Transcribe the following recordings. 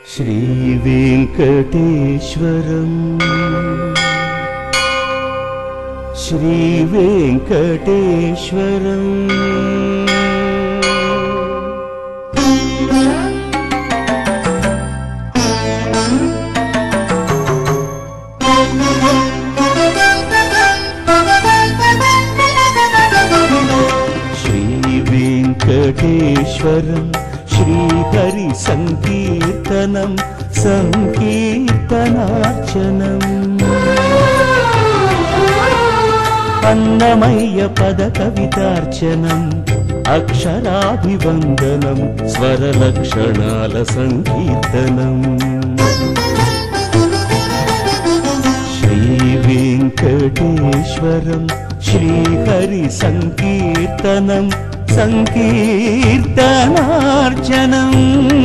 श्रीवेङ्कटेश्वरम् श्रीवेङ्कटेश्वरम् श्रीवेङ्कटेश्वरम् श्रीहरि संकीर्तनम् संकीर्तनार्चनम् अन्नमय्य पद कवितार्चनम् अक्षराभिवन्दनम् स्वरलक्षणाल संकीर्तनम् श्रीवेङ्कटेश्वरम् श्रीहरि संकीर्तनम् संकीर्तनार्चनम्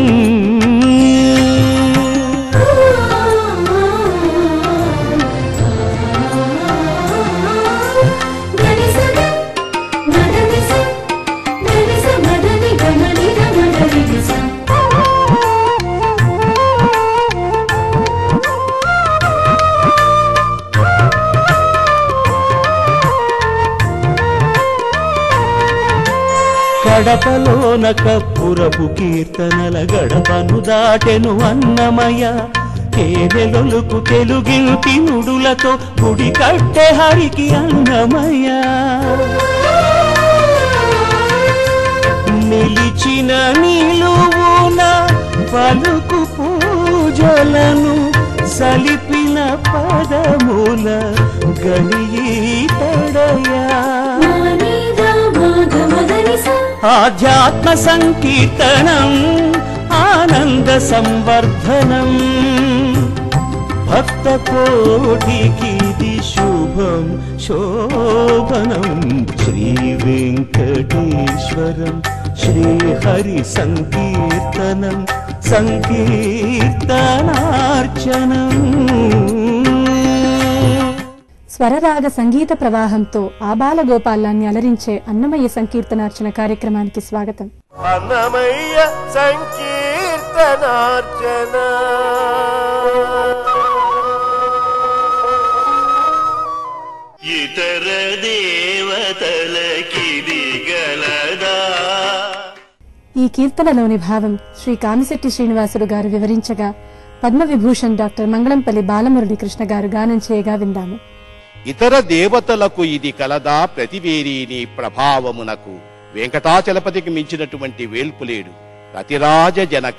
గడపలోన కప్పురపు కీర్తనల గడపను దాటెను అన్నమయ్య కేవెలొలుకు తెలుగింటి నుడులతో గుడి కట్టె హరికి అన్నమయ్య నిలిచిన నిలువున పలుకు పూజలను సలిపిన పదముల గణితడయా ఆధ్యాత్మ సంకీర్తనం ఆనంద సంవర్ధనం భక్త కోటికి శుభం శోభనం శ్రీ వెంకటేశ్వరం శ్రీహరి సంకీర్తనం సంకీర్తనార్చనం. స్వరరాగ సంగీత ప్రవాహంతో ఆబాల గోపాలాన్ని అలరించే అన్నమయ్య సంకీర్తనార్చన కార్యక్రమానికి స్వాగతం. అన్నమయ్య సంకీర్తనార్చన ఇతర దేవతలకిది గలదా. ఈ కీర్తనలోని భావం శ్రీ కామిశెట్టి శ్రీనివాసుడు గారు వివరించగా పద్మవిభూషణ్ డాక్టర్ మంగళంపల్లి బాలమురళీ కృష్ణ గారు గానం చేయగా విందాము. ఇతర దేవతలకు ఇది కలదా ప్రతివేరీని ప్రభావమునకు వెంకటాచలపతికి మించినటువంటి వేల్పులేడు రతిరాజ జనక.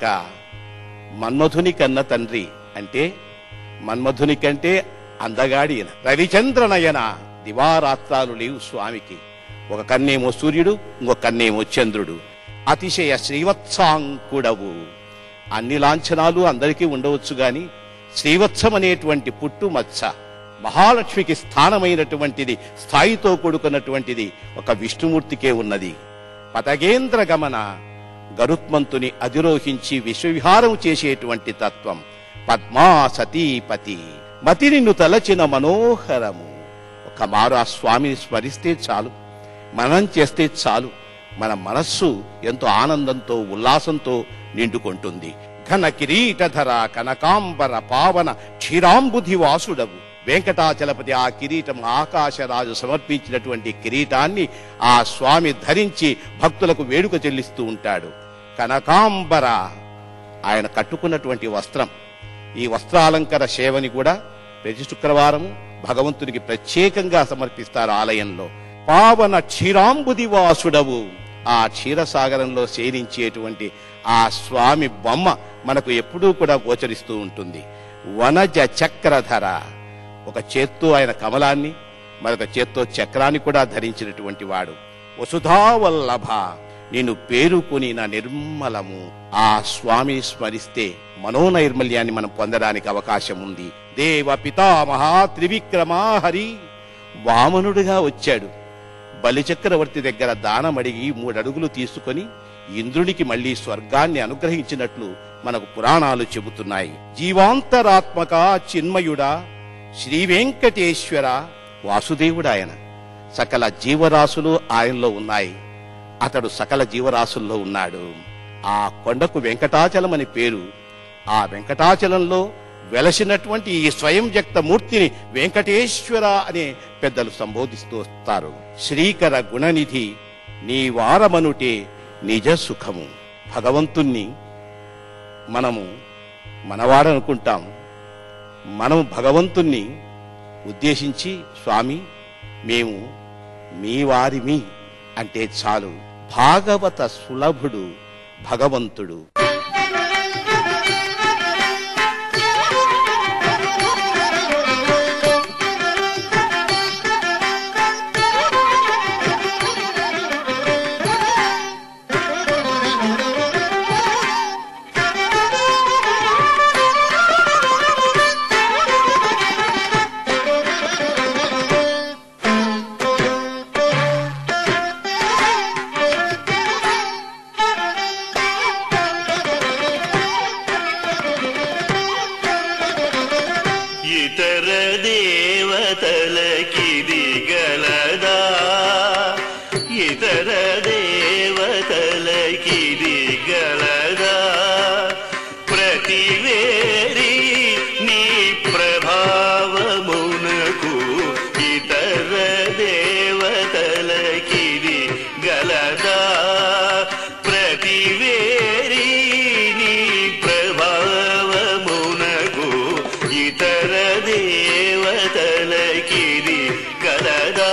మన్మధుని కన్న తండ్రి అంటే మన్మధుని కంటే అందగాడిన రవిచంద్రనయన. దివారాత్రాలు లేవు స్వామికి. ఒక కన్నేమో సూర్యుడు, ఇంకొక కన్నేమో చంద్రుడు. అతిశయ శ్రీవత్సాంకుడవు. అన్ని లాంఛనాలు అందరికీ ఉండవచ్చు గాని శ్రీవత్సం అనేటువంటి పుట్టు మచ్చ మహాలక్ష్మికి స్థానమైనటువంటిది, స్థాయితో కూడుకున్నటువంటిది ఒక విష్ణుమూర్తికే ఉన్నది. పతగేంద్ర గమన గరుత్మంతుని అధిరోహించి విశ్వవిహారం చేసేటువంటి తత్వం పద్మా సతీపతి. మతి నిన్ను తలచిన మనోహరము. ఒక మారు ఆ స్వామిని స్మరిస్తే చాలు, మనం చేస్తే చాలు, మన మనస్సు ఎంతో ఆనందంతో ఉల్లాసంతో నిండుకుంటుంది. ఘన కిరీటధర కనకాంబర పావన క్షీరాంబుధి వాసుడవు. వెంకటాచలపతి ఆ కిరీటం ఆకాశరాజు సమర్పించినటువంటి కిరీటాన్ని ఆ స్వామి ధరించి భక్తులకు వేడుక చెల్లిస్తూ ఉంటాడు. కనకాంబర ఆయన కట్టుకున్నటువంటి వస్త్రం. ఈ వస్త్రాలంకర సేవని కూడా ప్రతి శుక్రవారము భగవంతునికి ప్రత్యేకంగా సమర్పిస్తారు ఆలయంలో. పావన క్షీరాంబుధి వాసుడవు. ఆ క్షీరసాగరంలో శయనించేటువంటి ఆ స్వామి బొమ్మ మనకు ఎప్పుడూ కూడా గోచరిస్తూ ఉంటుంది. వనజ చక్రధర. ఒక చేత్తో ఆయన కమలాన్ని, మరొక చేత్తో చక్రాన్ని కూడా ధరించినటువంటి వాడు. వసుధావల్లభ. నేను పేరుకొని నా నిర్మలము. ఆ స్వామిని స్మరిస్తే మనోనైర్మల్యాన్ని మనం పొందడానికి అవకాశం ఉంది. దేవ పితామహ త్రివిక్రమా హరి. వామనుడిగా వచ్చాడు. బలిచక్రవర్తి దగ్గర దానమడిగి 3 అడుగులు తీసుకొని ఇంద్రునికి మళ్లీ స్వర్గాన్ని అనుగ్రహించినట్లు మనకు పురాణాలు చెబుతున్నాయి. జీవాంతరాత్మక చిన్మయుడా శ్రీ వెంకటేశ్వర వాసుదేవుడాయన. సకల జీవరాశులు ఆయనలో ఉన్నాయి. అతడు సకల జీవరాశుల్లో ఉన్నాడు. ఆ కొండకు వెంకటాచలం అని పేరు. ఆ వెంకటాచలంలో వెలసినటువంటి ఈ స్వయం వ్యక్త మూర్తిని వెంకటేశ్వర అనే పెద్దలు సంబోధిస్తూ వస్తారు. శ్రీకర గుణనిధి నీ వారమనుటే నిజ సుఖము. భగవంతుణ్ణి మనము మనవాడనుకుంటాం. మనం భగవంతుణ్ణి ఉద్దేశించి స్వామి మేము మీ వారిమి అంటే చాలు. భాగవత సులభుడు భగవంతుడు. ఇతర దేవతలకిది గలదా, ఇతర దేవతలకిది గలదా, ప్రతివేరి నీ ప్రభావమునకు ఇతర దేవతలకిది గలదా, ప్రతివేరి నీ ప్రభావమునకు ఇతర దేవతలకిది గలదా.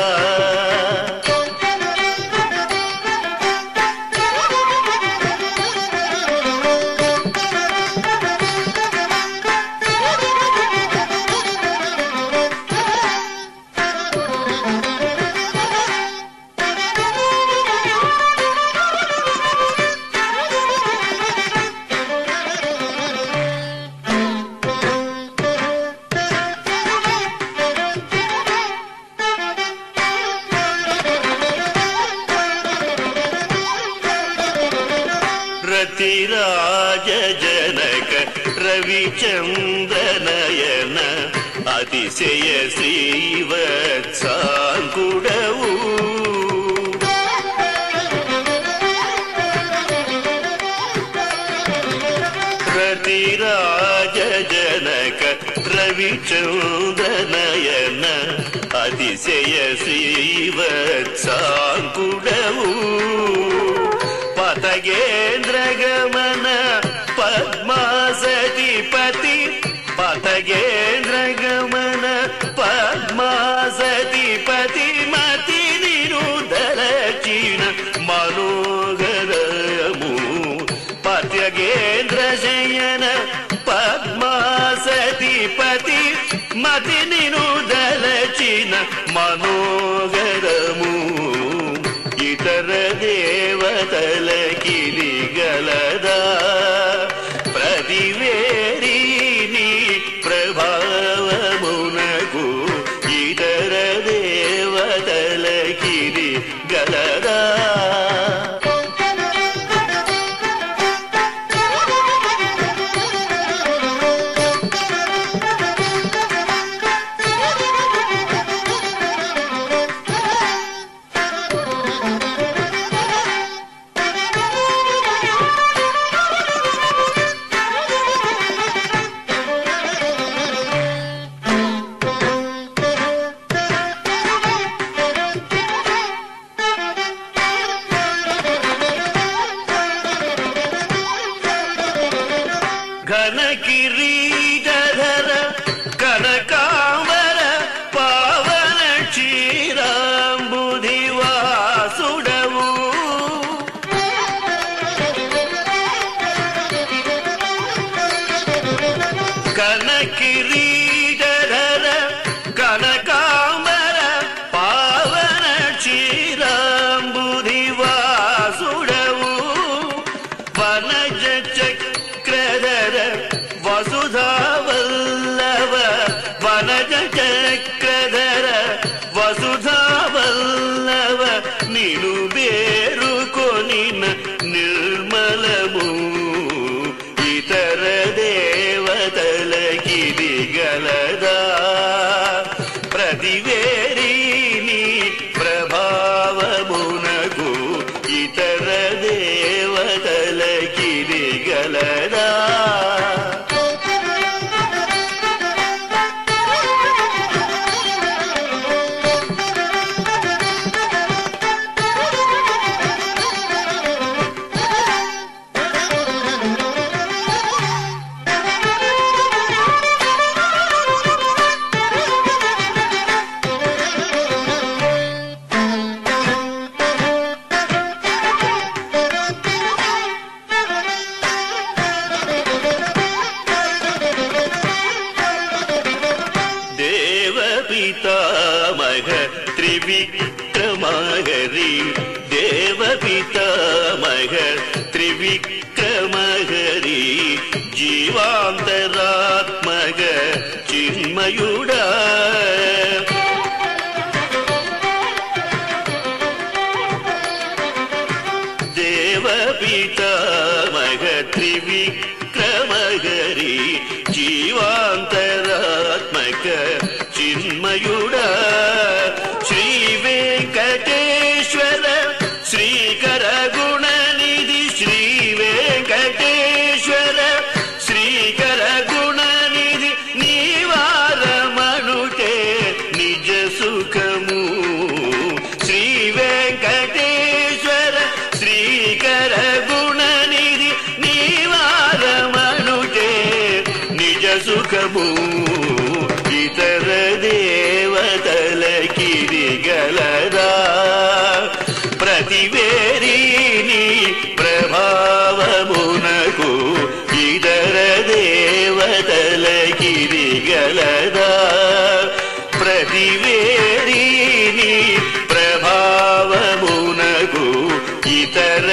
రతిరాజ జనక రవిచంద్రనయన అతిశయ శ్రీవత్సాంకుడవు, రతిరాజ జనక రవిచంద్రనయన అతిశయ శ్రీవత్సాంకుడవు, పతగేంద్రగమన పద్మాసతిపతి, పతగేంద్రగమన పద్మాసతిపతి మతి నిరుదలచిన మనోహరము, పతగేంద్ర శయన పద్మాసతిపతి మతి నిరుదలచిన మనోహరము, ఇతర దేవతలకిది గలదా, ప్రతివేరి నీ ప్రభావమునకు ఇతర దేవతలకిది గలదా. ఘన కిరీటధర కనకాంబర పావన క్షీరాంబుధివాసుడవు, ఘన కిరీటధర కనకాంబర పావన క్షీరాంబుధివాసుడవు, వనజ చక్రధర వసుధావల్లవ, వనజ చక్రధర వసుధావల్లవ, నిను బేరుకొనిన నిర్మలము, ఇతర దేవతలకిది గలదా, ప్రతివేరి నీ ప్రభావమునకు ఇతర దేవతలకిది గలదా. త్రివిక్రమహరి దేవ పితామహ త్రివిక్రమహరి జీవాంతరాత్మగ చిన్మయుడా దేవ పితామహ త్రివిక్రమహరి జీవాంతరాత్మక చిన్మయుడా శ్రీ వెంకటేశ్వర శ్రీకర గుణనిధి శ్రీ వెంకటేశ్వర శ్రీకర గుణనిధి నీవారమనుటే నిజ సుఖము శ్రీ వెంకటేశ్వర శ్రీకర గుణనిధి నీవారమనుటే నిజ సుఖము ఇతర దేవతలకిరిగలరా ప్రతివేరిని ప్రభావమునకు ఇతర దేవతలకిరిగలరా ప్రతివేరిని ప్రభావమునకు ఇతర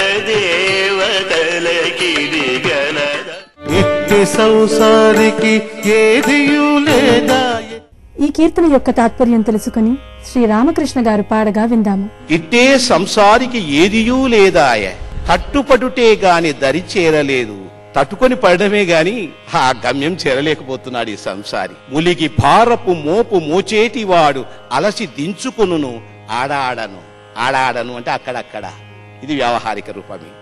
దేవతలకిరిగలరా నిత్య సంసారికి ఏదియు లేదా ఈ కీర్తన యొక్క తాత్పర్యం తెలుసుకుని శ్రీ రామకృష్ణ గారు పాడగా విందాము. ఇట్టే సంసారికి ఏదియూ లేదాయ కట్టుపడుటే గాని దరి చేరలేదు తట్టుకొని పడడమే గాని ఆ గమ్యం చేరలేకపోతున్నాడు ఈ సంసారి ములిగి భారపు మోపు మోచేటివాడు అలసి దించుకొనును ఆడాడను ఆడాడను అంటే అక్కడక్కడ ఇది వ్యావహారిక రూపమే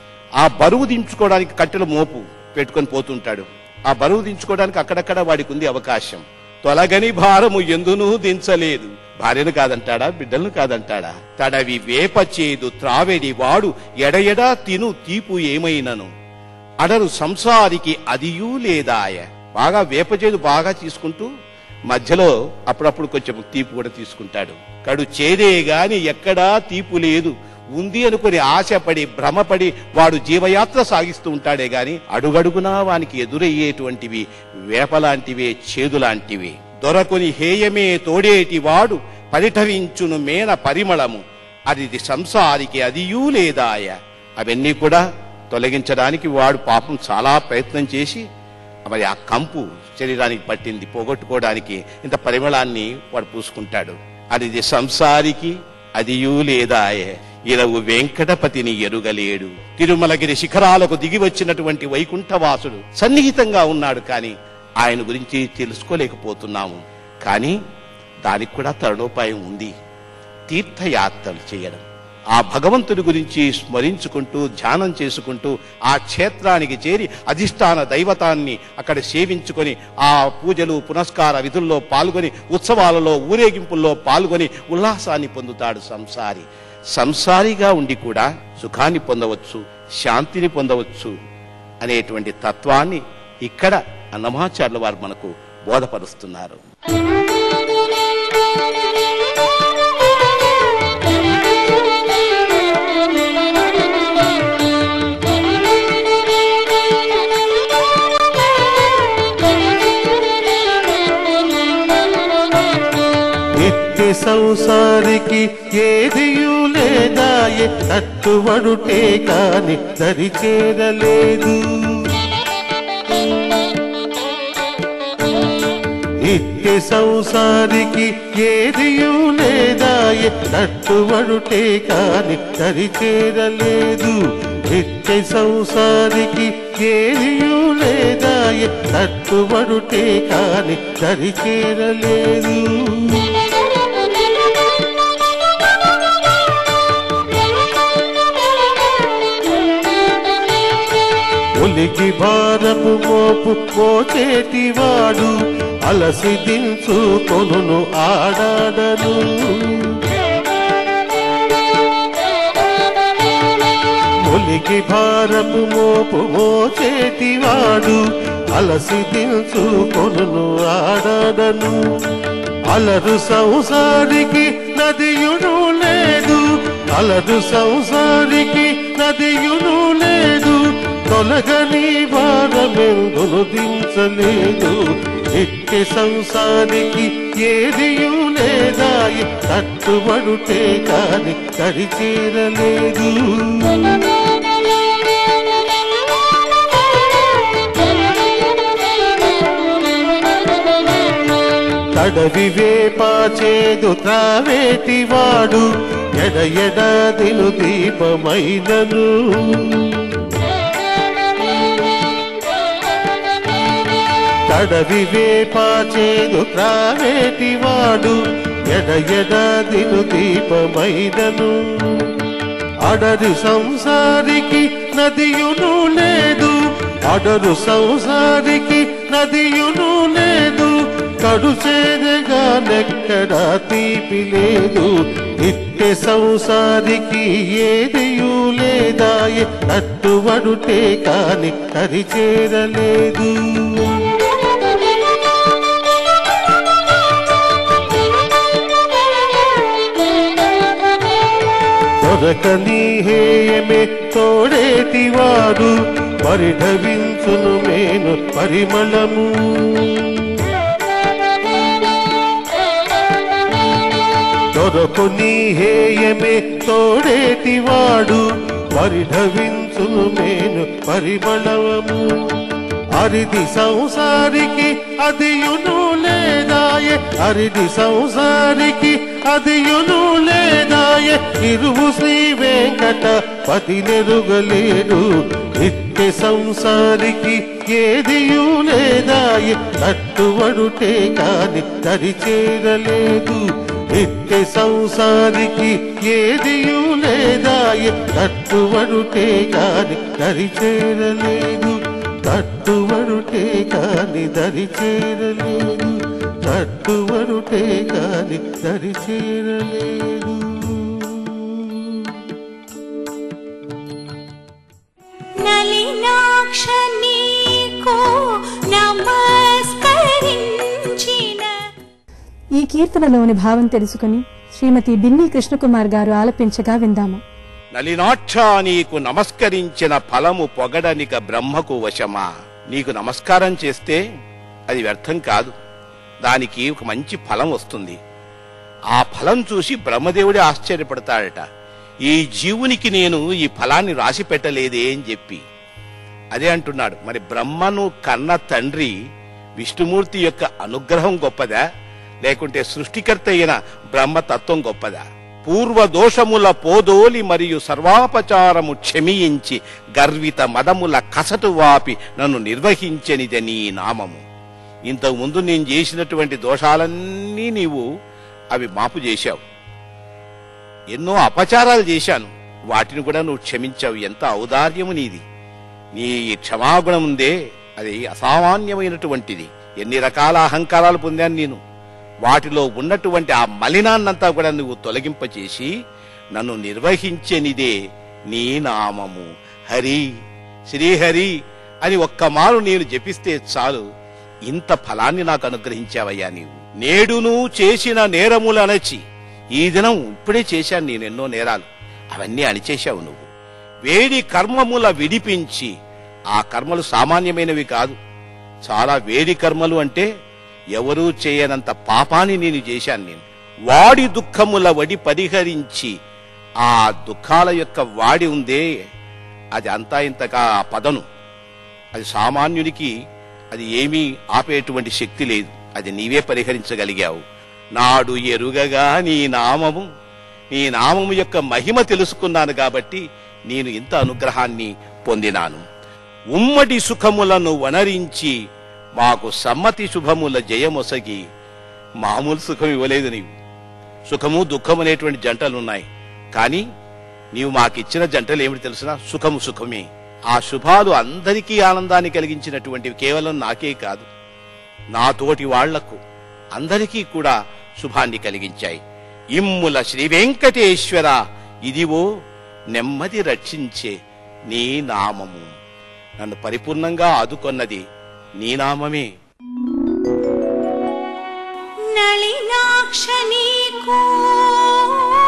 ఆ బరువు దించుకోవడానికి కట్టెల మోపు పెట్టుకొని పోతుంటాడు ఆ బరువు దించుకోవడానికి అక్కడక్కడ వాడికి ఉంది అవకాశం తొలగని భారము ఎందునూ దించలేదు భార్యను కాదంటాడా బిడ్డలను కాదంటాడా తడవి వేప చేదు త్రావెడి వాడు ఎడయడా తిను తీపు ఏమైనను అడరు సంసారికి అదియూ లేదాయ బాగా వేప చేదు బాగా తీసుకుంటూ మధ్యలో అప్పుడప్పుడు కొంచెం తీపు కూడా తీసుకుంటాడు కడు చేదే గాని ఎక్కడా తీపు లేదు ఉంది అనుకుని ఆశపడి భ్రమపడి వాడు జీవయాత్ర సాగిస్తూ ఉంటాడే గాని అడుగడుగునా వానికి ఎదురయ్యేటువంటివి వేపలాంటివే చేదులాంటివి దొరకుని హేయమే తోడేటి వాడు పరిఠరించును మేన పరిమళము అది సంసారికి అదియూ లేదాయ అవన్నీ కూడా తొలగించడానికి వాడు పాపం చాలా ప్రయత్నం చేసి మరి ఆ కంపు శరీరానికి పట్టింది పోగొట్టుకోవడానికి ఇంత పరిమళాన్ని వాడు పూసుకుంటాడు అది సంసారికి అదియూ లేదాయ ఇరవు వెంకటపతిని ఎరుగలేడు తిరుమలగిరి శిఖరాలకు దిగి వచ్చినటువంటి వైకుంఠవాసుడు సన్నిహితంగా ఉన్నాడు కానీ ఆయన గురించి తెలుసుకోలేకపోతున్నాము కానీ దానికి కూడా తరుణోపాయం ఉంది తీర్థయాత్రలు చేయడం ఆ భగవంతుడి గురించి స్మరించుకుంటూ ధ్యానం చేసుకుంటూ ఆ క్షేత్రానికి చేరి అధిష్టాన దైవతాన్ని అక్కడ సేవించుకొని ఆ పూజలు పునస్కార విధుల్లో పాల్గొని ఉత్సవాలలో ఊరేగింపుల్లో పాల్గొని ఉల్లాసాన్ని పొందుతాడు సంసారి సంసారిగా ఉండి కూడా సుఖాన్ని పొందవచ్చు శాంతిని పొందవచ్చు అనేటువంటి తత్వాన్ని ఇక్కడ అన్నమాచార్యుల వారు మనకు బోధపరుస్తున్నారు. నిత్య సంసారికి ఏదియూ లేదాయే తట్టువడుటే కాని దరి చేరలేదు నిత్య సంసారికి ఏదియూ లేదాయే తట్టువడుటే కాని దరి చేరలేదు నిత్య సంసారికి ఏదియూ లేదాయే తట్టువడుటే కాని దరి చేరలేదు ఒలికి భారపు మోపు మోచేటివాడు అలసి దించుకొనును ఆడాడను ఒలికి భారపు మోపు మోచేటివాడు అలసి దించుకొనును ఆడాడను అలరు సంసారికి నదియును లేదు అలరు సంసారికి నదియును లేదు తొలగని భారమెందును దించలేదు. నిత్య సంసారికి ఏదియు లేదాయి, కట్టుబడుటే కాని కరిచేరలేదు. తడవి వేపాచేదు త్రావేటివాడు ఎడయడాదిను దీపమైనను. తడవి వేపాచేదు త్రావేటివాడు ఎడయడాదిను దీపమైనను. అడరు సంసారికి నదియును లేదు, అడరు సంసారికి నదియును లేదు. కడు చేదగా నెక్కడా తీపి లేదు. నిత్య సంసారికి ఏదియు లేదాయే, కట్టుబడుటే కాని కరిచేరలేదు. దొరకని హేయమే తోడేటివాడు పరిఢవించును మేను పరిమళము. దొరకుని హేయమే తోడేటివాడు పరిఢవించును మేను పరిమళము. అరిది సంసారికి అదియును లేదాయే, అరిది సంసారికి అదియును లేదాయే. ఇరువు శ్రీ వెంకటపతి నెరుగలేడు. నిత్య సంసారికి ఏదియు లేదాయే, కట్టుబడుటే కాని దరిచేరలేదు. నిత్య సంసారికి ఏదియు లేదాయే, కట్టుబడుటే కాని దరిచేరలేదు. కట్టుబడుటే కాని దరిచేరలేదు. కట్టుబడుటే కాని దరిచేరలేదు. నలినాక్ష నీకు నమస్కరించిన. ఈ కీర్తనలోని భావం తెలుసుకుని శ్రీమతి బిన్ని కృష్ణకుమార్ గారు ఆలపించగా విందాము. నలినాక్ష నీకు నమస్కరించిన ఫలము పొగడనిక బ్రహ్మకు వశమా. నీకు నమస్కారం చేస్తే అది వ్యర్థం కాదు, దానికి ఒక మంచి ఫలం వస్తుంది. ఆ ఫలం చూసి బ్రహ్మదేవుడే ఆశ్చర్యపడతాడట. ఈ జీవునికి నేను ఈ ఫలాన్ని రాసి పెట్టలేదే అని చెప్పి అదే అంటున్నాడు. మరి బ్రహ్మను కన్న తండ్రి విష్ణుమూర్తి యొక్క అనుగ్రహం గొప్పదా, లేకుంటే సృష్టికర్త అయిన బ్రహ్మతత్వం గొప్పదా? పూర్వ దోషముల పోదోలి మరియు సర్వాపచారము క్షమించి గర్విత మదముల కసటు వాపి నన్ను నిర్వహించనిదే నీ నామము. ఇంతకు ముందు నేను చేసినటువంటి దోషాలన్నీ నీవు అవి మాపు చేశావు. ఎన్నో అపచారాలు చేశాను, వాటిని కూడా నువ్వు క్షమించావు. ఎంత ఔదార్యము నీది! నీ క్షమాగుణం ఉందే, అది అసామాన్యమైనటువంటిది. ఎన్ని రకాల అహంకారాలు పొందాను నేను. వాటిలో ఉన్నటువంటి ఆ మలినాన్నంతా కూడా నువ్వు తొలగింపచేసి నన్ను నిర్వహించనిదే నీ నామము. హరి, శ్రీహరి అని ఒక్క మారు నేను జపిస్తే చాలు, ఇంత ఫలాన్ని నాకు అనుగ్రహించావయ్యా నీవు. నేడును చేసిన నేరములు అణచి, ఈ దినం ఇప్పుడే చేశాను నేను ఎన్నో నేరాలు, అవన్నీ అణిచేశావు నువ్వు. వేడి కర్మముల విడిపించి, ఆ కర్మలు సామాన్యమైనవి కాదు, చాలా వేడి కర్మలు. అంటే ఎవరూ చేయనంత పాపాన్ని నేను చేశాను నేను. వాడి దుఃఖముల వడి పరిహరించి, ఆ దుఃఖాల యొక్క వాడి ఉందే అది అంతా ఇంతగా పదను, అది సామాన్యునికి అది ఏమీ ఆపేటువంటి శక్తి లేదు, అది నీవే పరిహరించగలిగావు. నాడు ఎరుగగా నీ నామము యొక్క మహిమ తెలుసుకున్నాను కాబట్టి నేను ఇంత అనుగ్రహాన్ని పొందినాను. ఉమ్మడి సుఖములను వనరించి మాకు సమ్మతి శుభముల జయమొసగి. మామూలు సుఖం ఇవ్వలేదు నీవు. సుఖము దుఃఖం అనేటువంటి జంటలున్నాయి, కానీ నీవు మాకిచ్చిన జంటలు ఏమిటి తెలుసునా? సుఖము సుఖమే. ఆ శుభాలు అందరికీ ఆనందాన్ని కలిగించినటువంటివి, కేవలం నాకే కాదు, నా తోటి వాళ్లకు అందరికీ కూడా శుభాన్ని కలిగించాయి. ఇమ్ముల శ్రీ వెంకటేశ్వర, ఇదివో నెమ్మది రక్షించే నీ నామము. నన్ను పరిపూర్ణంగా ఆదుకొన్నది నీ నామమే. నళినాక్ష నీకు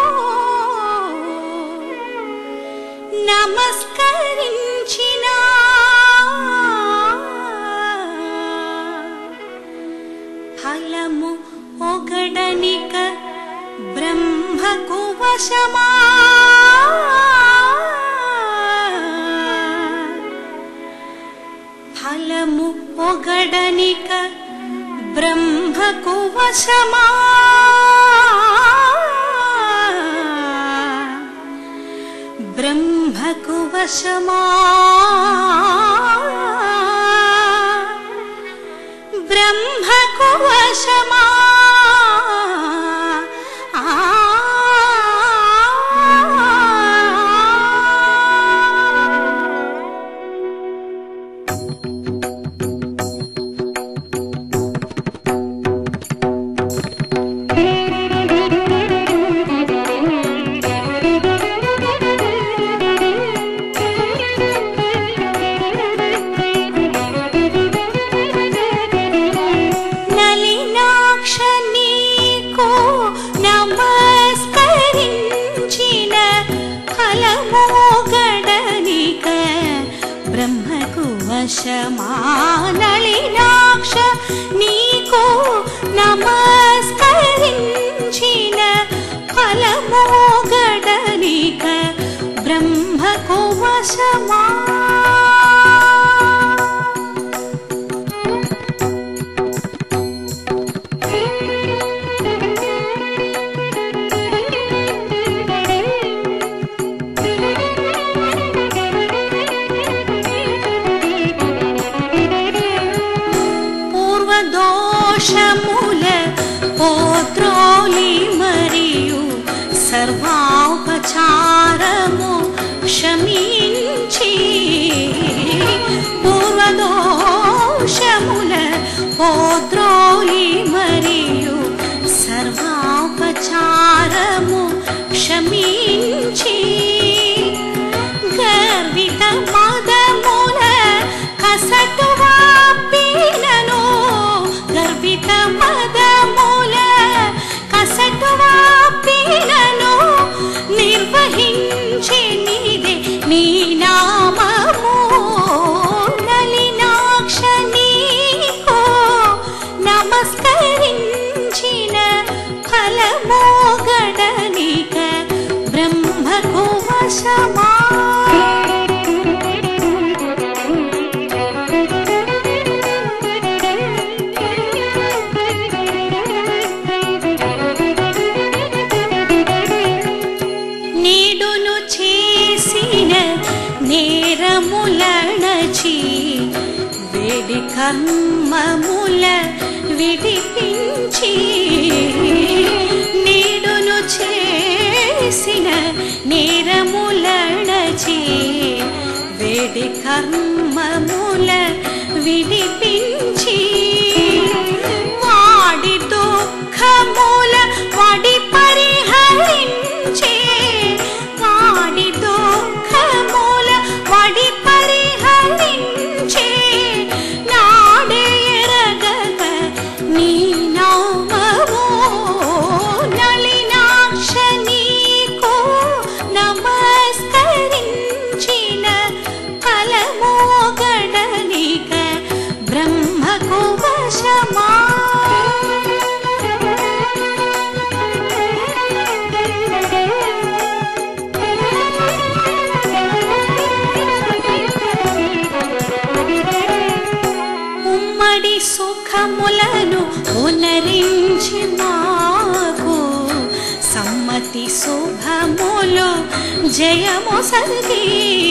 నమస్కరించిన ఫలము ఒగడనిక బ్రహ్మకు వశమా ఫలము ఒగడనిక బ్రహ్మకు వశమా బ్రహ్మకు వశమా బ్రహ్మకు వశమా నళినాక్ష నీకు నమస్కరించిన ఫలమోగడనిక బ్రహ్మకు వశమా దోషముల పోత్రోలి మరియు సర్వాపచారము క్షమించి పూర్వదోషముల పోత్రోలి మరియు సర్వాపచారము క్షమించి గర్విత మదముల కసటు వాపినను గర్విత మదముల కసటు వాపినను నిర్వహించి నీదే నీ నామము నళినాక్ష నీకు నమస్కరించిన ఫలమోగడనిక బ్రహ్మకు వశమా నీడును చేసిన నేరములణచి వేడి కర్మముల విడిపించి నీడును చేసిన నేరములణచి వేడి కర్మముల విడిపించి వాడి దుఃఖముల వాడి పరిహరించి వాడి దుఃఖముల వాడి పరిహరించి నాడే ఎరగక నీ నామము నళినాక్ష నీకు నమస్కరించిన ఫలమోగడనిక బ్రహ్మకు వశమా ఉమ్మడి సుఖములను ఉనరించి మాకు సమ్మతి శుభములు జయము సల్గి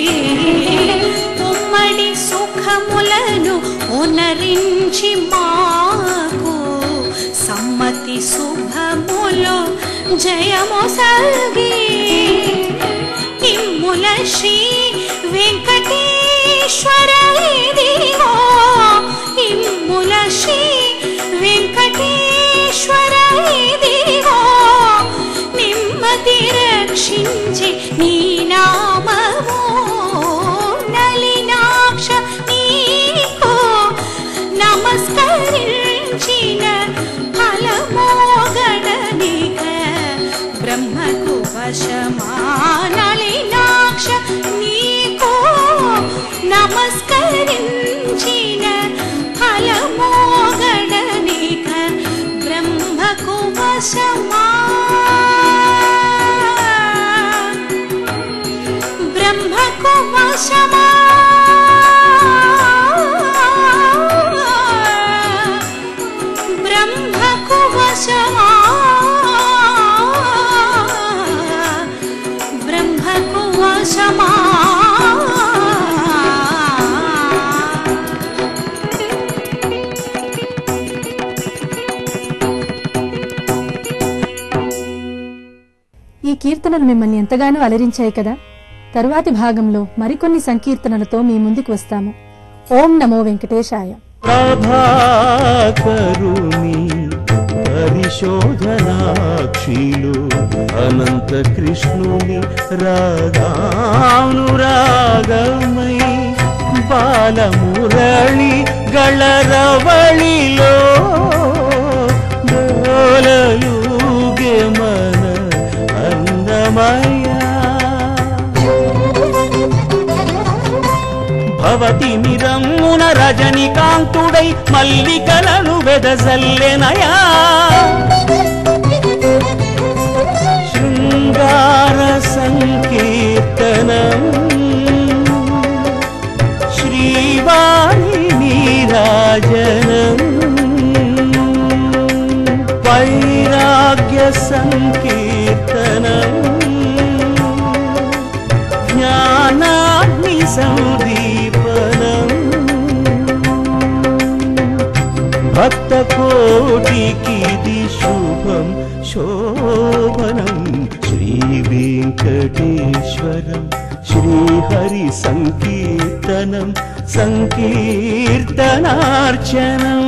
ఉమ్మడి సుఖములను ఉనరించి మాకు సమ్మతి శుభములు జయము సల్గి ఇమ్ముల శ్రీ వెంకటేశ్వర ఇదిగో ఇమ్ముల శ్రీ వెంకటేశ్వర ఇదిగో నిమ్మది రక్షించి నీ నామము నళినాక్ష నీకు నమస్కరించిన ఫలమోగడనిక బ్రహ్మకు వశమా నళినాక్ష నీకు నమస్కరించిన ఫలమోగడనిక వశమా బ్రహ్మకు వశమా బ్రహ్మకు వశమా బ్రహ్మకు వశమా ఈ కీర్తనలు మిమ్మల్ని ఎంతగానో అలరించాయి కదా. తరువాతి భాగంలో మరికొన్ని సంకీర్తనలతో మీ ముందుకు వస్తాము. ఓం నమో వెంకటేశాయ. ప్రభాకరుని పరిశోధనాక్షిలు అనంత కృష్ణుని రాగానురాగమై బాలమురళి గళరవళిలో డోలయూగే మన అందమయ్యా. భవతి నిరమ్మున రజనికాంతుడై మల్లికలను వెదజల్లెనయా. శృంగార సంకీర్తనం శ్రీవాణి నీరాజనం వైరాగ్య సంకీర్తనం జ్ఞానాగ్ని సందీపనం భక్త కోటికిది శుభం శోభనం. శ్రీ వెంకటేశ్వరం శ్రీహరి సంకీర్తనం సంకీర్తనార్చనం.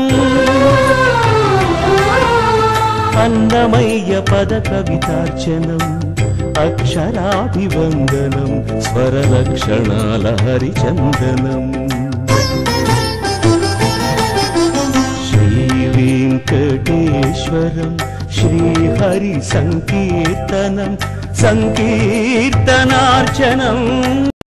అన్నమయ్య పద కవితార్చనం అక్షరాభివందనం స్వరలక్షణాల హరిచందనం. శ్రీ వెంకటేశ్వరం శ్రీహరి సంకీర్తనం సంకీర్తనార్చనం.